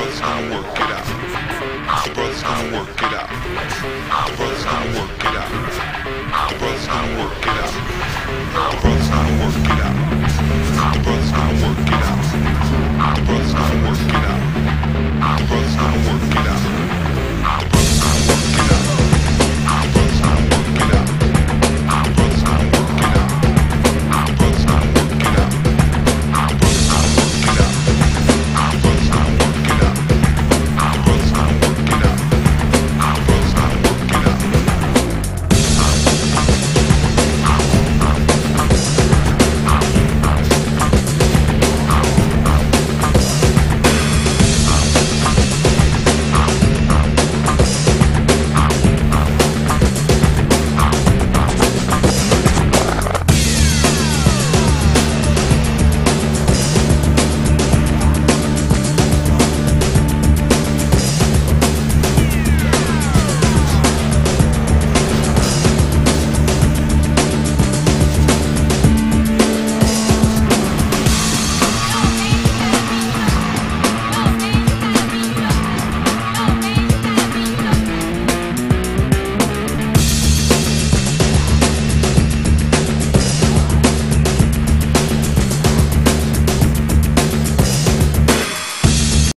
brothers gonna work it out. The brothers gonna work it out. The brothers gonna work it out. The brothers gonna work it out. The brothers gonna work it out. The brothers gonna work it out. The brothers gonna work it out.